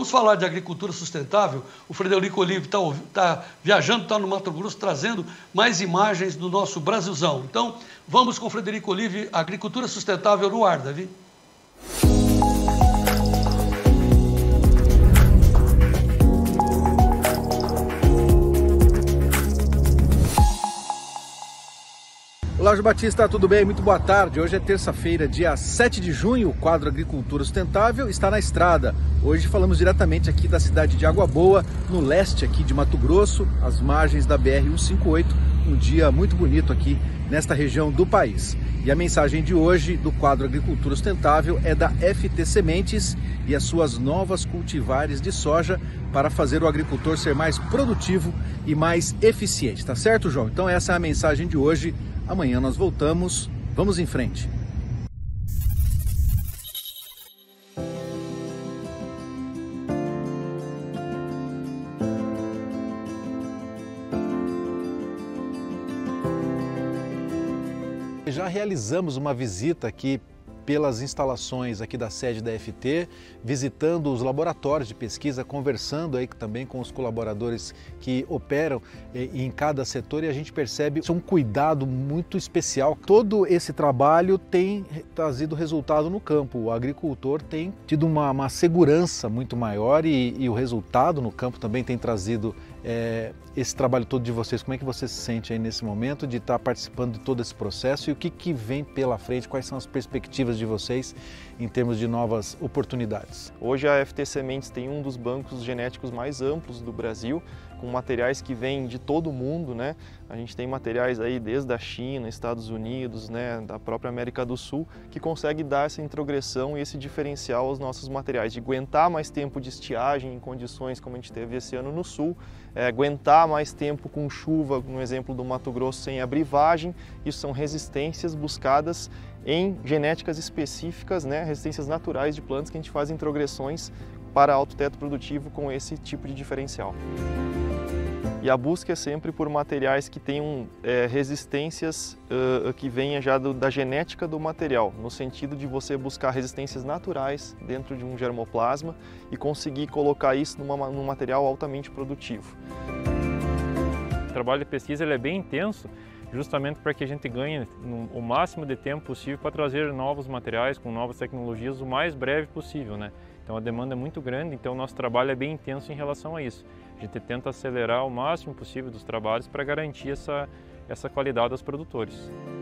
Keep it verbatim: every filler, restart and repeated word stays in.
vamos falar de agricultura sustentável. O Frederico Olive está tá viajando, está no Mato Grosso, trazendo mais imagens do nosso Brasilzão. Então, vamos com o Frederico Olive, agricultura sustentável no ar, Davi. Olá, Jorge Batista, tudo bem? Muito boa tarde. Hoje é terça-feira, dia sete de junho. O quadro Agricultura Sustentável está na estrada. Hoje falamos diretamente aqui da cidade de Água Boa, no leste aqui de Mato Grosso, às margens da B R cento e cinquenta e oito. Um dia muito bonito aqui nesta região do país. E a mensagem de hoje do quadro Agricultura Sustentável é da F T Sementes e as suas novas cultivares de soja para fazer o agricultor ser mais produtivo e mais eficiente. Tá certo, João? Então essa é a mensagem de hoje. Amanhã nós voltamos. Vamos em frente. Já realizamos uma visita aqui pelas instalações aqui da sede da F T, visitando os laboratórios de pesquisa, conversando aí também com os colaboradores que operam em cada setor, e a gente percebe um cuidado muito especial. Todo esse trabalho tem trazido resultado no campo. O agricultor tem tido uma, uma segurança muito maior e, e o resultado no campo também tem trazido é, esse trabalho todo de vocês. Como é que você se sente aí nesse momento de estar participando de todo esse processo e o que, que vem pela frente, quais são as perspectivas de vocês em termos de novas oportunidades? Hoje a F T Sementes tem um dos bancos genéticos mais amplos do Brasil, com materiais que vêm de todo o mundo, né? A gente tem materiais aí desde a China, Estados Unidos, né, da própria América do Sul, que consegue dar essa introgressão e esse diferencial aos nossos materiais, de aguentar mais tempo de estiagem em condições como a gente teve esse ano no Sul, é, aguentar mais tempo com chuva, no exemplo do Mato Grosso, sem abrivagem. Isso são resistências buscadas em genéticas específicas, né, resistências naturais de plantas, que a gente faz introgressões para alto teto produtivo com esse tipo de diferencial. E a busca é sempre por materiais que tenham é, resistências uh, que venham já do, da genética do material, no sentido de você buscar resistências naturais dentro de um germoplasma e conseguir colocar isso numa, num material altamente produtivo. O trabalho de pesquisa ele é bem intenso, justamente para que a gente ganhe o máximo de tempo possível para trazer novos materiais com novas tecnologias o mais breve possível, né? Então a demanda é muito grande, então o nosso trabalho é bem intenso em relação a isso. A gente tenta acelerar o máximo possível dos trabalhos para garantir essa, essa qualidade aos produtores.